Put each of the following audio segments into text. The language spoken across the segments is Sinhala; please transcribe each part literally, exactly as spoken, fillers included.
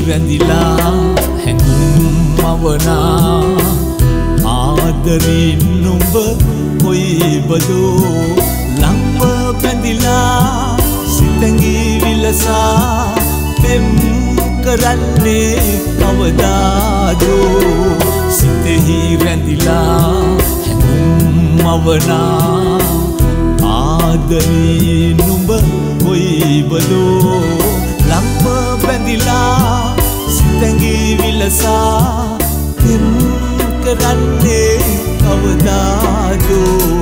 රැඳිලා හැඟුම් මවනා ආදරින් නුඹ කොයි බදෝ ලංව බැඳිලා සිතැඟී විලසා පෙම් කරන්නේ කවදාදෝ සිතෙහි රැඳිලා හැඟුම් මවනා ආදරින් නුඹ කොයි බදෝ ලංව බැඳිලා සිතැඟී විලසා පෙම් කරන්නේ කවදාදෝ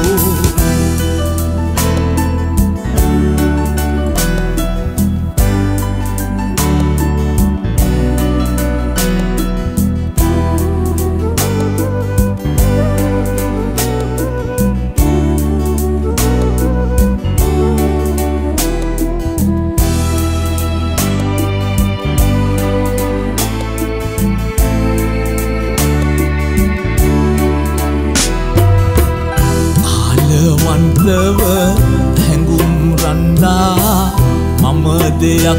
හැඟුම් රන්දා මම දෙයක්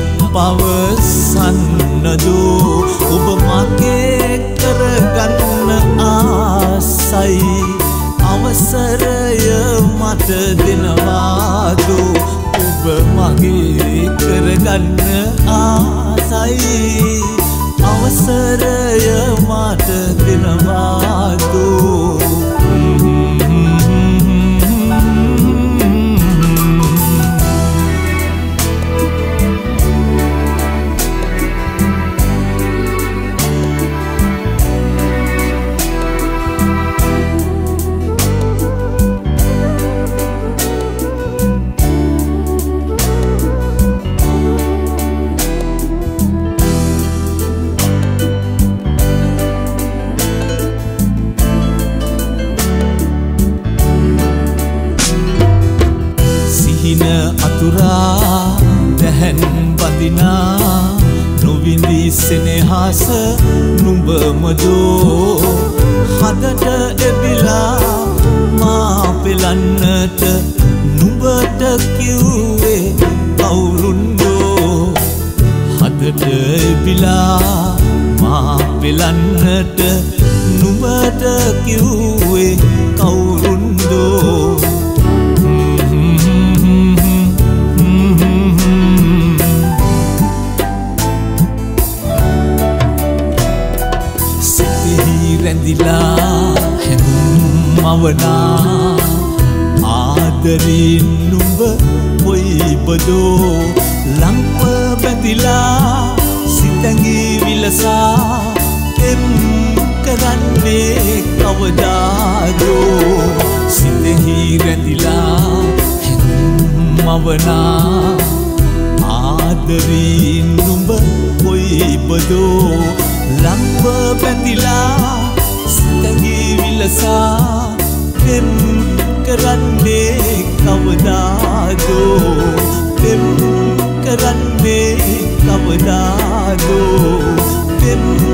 පවසන්නදෝ ඔබ මගේ කරගන්න ආසයි අවසරය මට දෙනවාදෝ ඔබ මගේ කරගන්න ආසයි අවසරය මට දෙනවාදෝ අතුරා දැහැන් බඳිනා නොවිඳි සෙනෙහස නුඹමදෝ හදට එබිලා මා පෙලන්නට නුඹට කිව්වේ කවුරුන්දෝ හදට එබිලා මා පෙලන්නට නුඹට කිව්වේ කවුරුන්දෝ රැඳිලා හැඟුම් මවනා ආදරින් නුඹ කොයි බදෝ ලංව බැඳිලා සිතැඟී විලසා එම් කරන්නේ කවදාදෝ සිතෙහි රැඳිලා හැඟුම් මවනා ආදරින් නුඹ කොයි බදෝ ලංව බැඳිලා සිතැඟී විලසා පෙම් කරන්නේ කවදාදෝ පෙම් කරන්නේ කවදාදෝ පෙම්